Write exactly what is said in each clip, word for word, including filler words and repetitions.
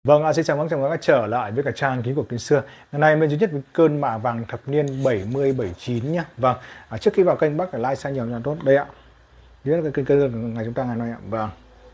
Vâng, à, xin chào mừng chào mừng các trở lại với cả trang ký của Kính Xưa. Ngày nay mình duy nhất với cơn mạ vàng thập niên bảy mươi bảy chín nhé. Vâng, à, trước khi vào kênh bác phải like share nhiều cho tốt đây ạ. Nhớ là cái kênh kênh ngày chúng ta ngày nay ạ. Vâng.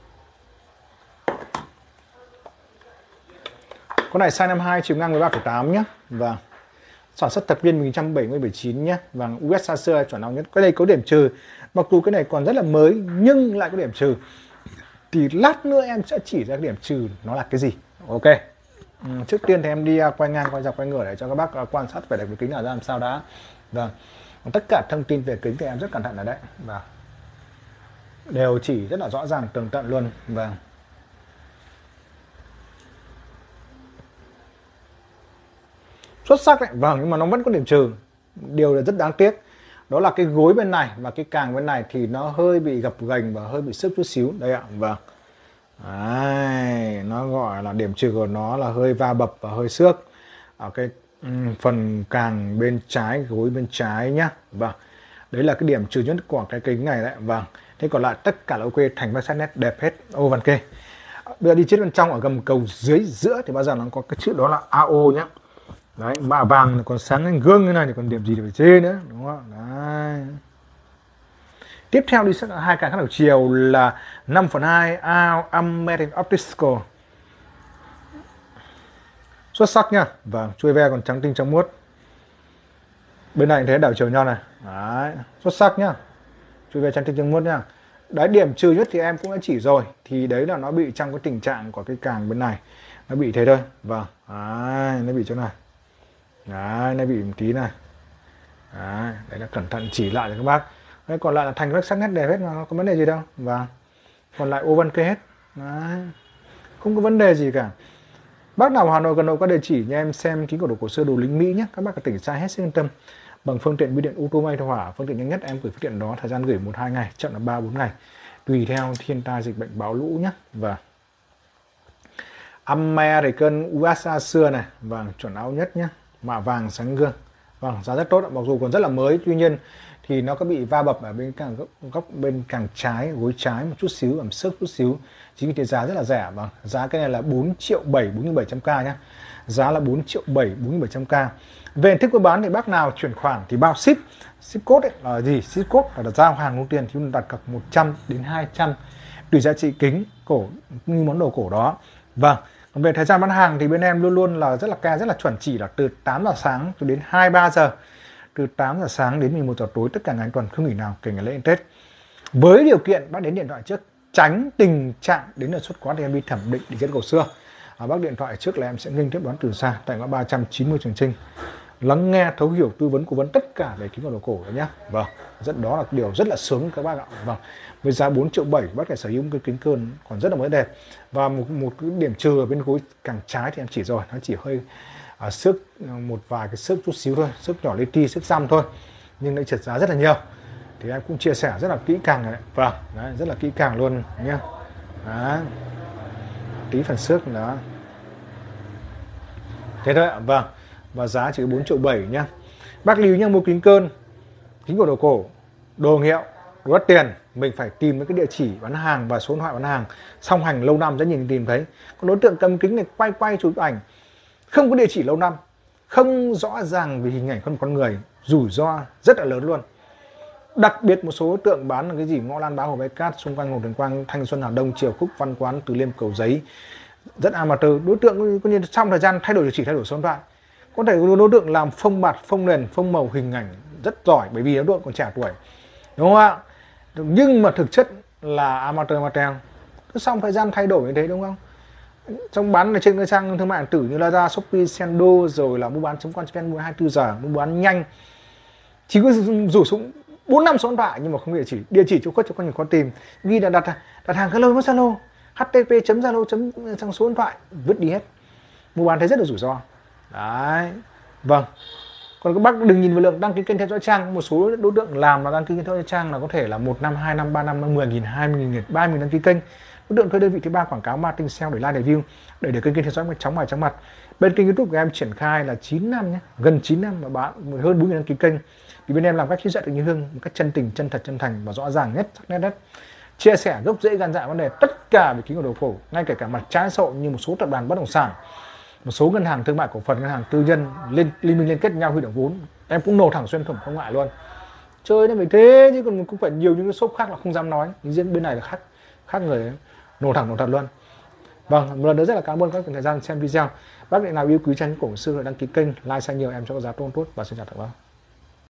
Con này size năm hai chiều ngang mười ba phẩy tám nhé. Vâng. Sản xuất thập niên một nghìn chín trăm bảy mươi bảy chín nhé. Vâng, u ét xa xưa chuẩn nào nhất. Cái này có điểm trừ. Mặc dù cái này còn rất là mới nhưng lại có điểm trừ. Thì lát nữa em sẽ chỉ ra cái điểm trừ nó là cái gì. Ok. Ừ, trước tiên thì em đi uh, quay ngang quay dọc quay ngửa để cho các bác uh, quan sát vẻ đẹp của kính là ra làm sao đã. Vâng. Tất cả thông tin về kính thì em rất cẩn thận ở đấy. Vâng. Đều chỉ rất là rõ ràng tường tận luôn. Vâng. Xuất sắc đấy. Vâng, nhưng mà nó vẫn có điểm trừ. Điều là rất đáng tiếc. Đó là cái gối bên này và cái càng bên này thì nó hơi bị gập ghềnh và hơi bị xước chút xíu. Đây ạ. Vâng. Đấy, nó gọi là điểm trừ của nó là hơi va bập và hơi xước ở cái um, phần càng bên trái, gối bên trái nhá. Vâng, đấy là cái điểm trừ nhất của cái kính này đấy. Vâng, thế còn lại tất cả là ok, thành vách sắc nét đẹp hết. Ô văn kê. Bây giờ đi chết bên trong ở gầm cầu dưới giữa thì bao giờ nó có cái chữ đó là a o nhá. Đấy, mạ vàng còn sáng lên gương như này thì còn điểm gì để phải chê nữa, đúng không? Đấy. Tiếp theo đi sang hai càng khác đầu chiều là năm phần hai American Optical. Xuất sắc nhá. Vâng, chuôi ve còn trắng tinh trong muốt. Bên này thế đảo chiều nhau này. Đấy, xuất sắc nhá. Chuôi ve trắng tinh trong muốt nhá. Đấy, điểm trừ nhất thì em cũng đã chỉ rồi. Thì đấy là nó bị trong cái tình trạng của cái càng bên này. Nó bị thế thôi. Vâng, đấy, nó bị chỗ này. Đấy, nó bị một tí này. Đấy, đấy là cẩn thận chỉ lại cho các bác. Đấy, còn lại là thành vách sắc nét đẹp hết mà có vấn đề gì đâu. Và còn lại ô văn kê hết. Đấy. Không có vấn đề gì cả. Bác nào Hà Nội cần nội qua địa chỉ nha em xem kính của đồ cổ xưa đồ lính Mỹ nhé. Các bác ở tỉnh xa hết sức yên tâm. Bằng phương tiện bưu điện ô tô may theo hỏa, phương tiện nhanh nhất em gửi phương tiện đó, thời gian gửi một hai ngày, chậm là ba bốn ngày. Tùy theo thiên tai dịch bệnh bão lũ nhé. Và American u ét a xưa này, vàng chuẩn áo nhất nhé. Mạ vàng sáng gương. Vâng, giá rất tốt, mặc dù còn rất là mới, tuy nhiên thì nó có bị va bập ở bên càng góc, góc bên càng trái, gối trái một chút xíu, ẩm xước chút xíu. Chính vì thế giá rất là rẻ. Vâng, giá cái này là bốn triệu bảy, bốn nghìn bảy trăm k nhá. Giá là bốn triệu bảy, bốn nghìn bảy trăm k. Về hình thức mua bán thì bác nào chuyển khoản thì bao ship. Ship code ấy là gì? Ship code là giao hàng luôn tiền thì chúng đặt cọc một trăm đến hai trăm tùy giá trị kính cổ như món đồ cổ đó. Vâng. Còn về thời gian bán hàng thì bên em luôn luôn là rất là ca, rất là chuẩn chỉ là từ tám giờ sáng cho đến hai mươi ba giờ. Từ tám giờ sáng đến mười một giờ tối tất cả ngày anh tuần không nghỉ nào kể ngày lễ Tết. Với điều kiện bác đến điện thoại trước, tránh tình trạng đến đột xuất quá thì em đi thẩm định đi kết cổ xưa. À, bác điện thoại trước là em sẽ nghênh tiếp đón từ xa tại ngõ ba trăm chín mươi Trường Chinh. Lắng nghe, thấu hiểu, tư vấn, cố vấn tất cả về kính đồ cổ đó nhé. Vâng, rất đó là điều rất là sướng các bác ạ. Vâng, với giá bốn triệu bảy bác phải sở hữu cái kính cơn còn rất là mới đẹp. Và một một cái điểm trừ ở bên gối càng trái thì em chỉ rồi, nó chỉ hơi à, xước một vài cái xước chút xíu thôi, xước nhỏ li ti, xước xăm thôi, nhưng lại trượt giá rất là nhiều. Thì em cũng chia sẻ rất là kỹ càng này. Vâng, đấy, rất là kỹ càng luôn nhé. Đấy, tí phần xước đó. Thế thôi ạ. Vâng, và giá chỉ bốn triệu bảy nhá. Bác lưu nhá, mua kính cơn, kính của đồ cổ, đồ hiệu, đồ đắt tiền, mình phải tìm cái địa chỉ bán hàng và số điện thoại bán hàng song hành lâu năm rất nhìn tìm thấy. Còn đối tượng cầm kính này quay quay chụp ảnh không có địa chỉ lâu năm, không rõ ràng về hình ảnh con con người, rủi ro rất là lớn luôn. Đặc biệt một số đối tượng bán là cái gì ngõ Lan Bá, Hồ Bái Cát, xung quanh Hồ Tuyền Quang, Thanh Xuân, Hà Đông, Triều Khúc, Văn Quán, Từ Liêm, Cầu Giấy, rất amateur. Đối tượng có như trong thời gian thay đổi địa chỉ, thay đổi số điện thoại, có thể đối tượng làm phông mặt, phông nền, phông màu hình ảnh rất giỏi bởi vì đối tượng còn trẻ tuổi, đúng không ạ? Nhưng mà thực chất là amateur amateur. Xong thời gian thay đổi như thế, đúng không? Trong bán ở trên cái trang thương mại điện tử như Lazada, Shopee, Sendo, rồi là mua bán chấm com chấm vn hai mươi tư giờ, mua bán nhanh, chỉ có rủ súng bốn năm số điện thoại nhưng mà không địa chỉ, địa chỉ chỗ khuất cho con người khó tìm, ghi là đặt đặt hàng hello mất Zalo, http chấm zalo chấm sang số điện thoại, vứt đi hết. Mua bán thấy rất là rủi ro. Đấy. Vâng. Còn các bác đừng nhìn vào lượng đăng ký kênh theo dõi trang, một số đối tượng làm là đăng ký kênh theo dõi trang là có thể là một năm, hai năm, ba năm, mười nghìn, hai mươi nghìn, ba mươi nghìn đăng ký kênh. Đối tượng thuê đơn vị thứ ba quảng cáo marketing sale để like để view để để kênh kênh theo dõi chóng bài chóng mặt. Bên kênh YouTube của em triển khai là chín năm nhé, gần chín năm mà bán hơn bốn nghìn đăng ký kênh. Thì bên em làm cách chia sẻ được như hương một cách chân tình, chân thật, chân thành và rõ ràng nhất, sắc nét nhất. chia sẻ gốc rễ gan dạ vấn đề tất cả về kính của đầu cổ, ngay kể cả mặt trái xã hội như một số tập đoàn bất động sản, một số ngân hàng thương mại cổ phần, ngân hàng tư nhân liên liên minh liên kết nhau huy động vốn, em cũng nổ thẳng xuyên thủng không ngại luôn. Chơi nó phải thế chứ còn cũng phải nhiều những cái shop khác là không dám nói, nhưng riêng bên này là khác khác người ấy. Nổ thẳng nổ thật luôn. Vâng, một lần nữa rất là cảm ơn các thời gian xem video. Bác vị nào yêu quý tranh cổ sư đăng ký kênh, like, share nhiều em cho có giá tôn tốt và xin chào các bạn.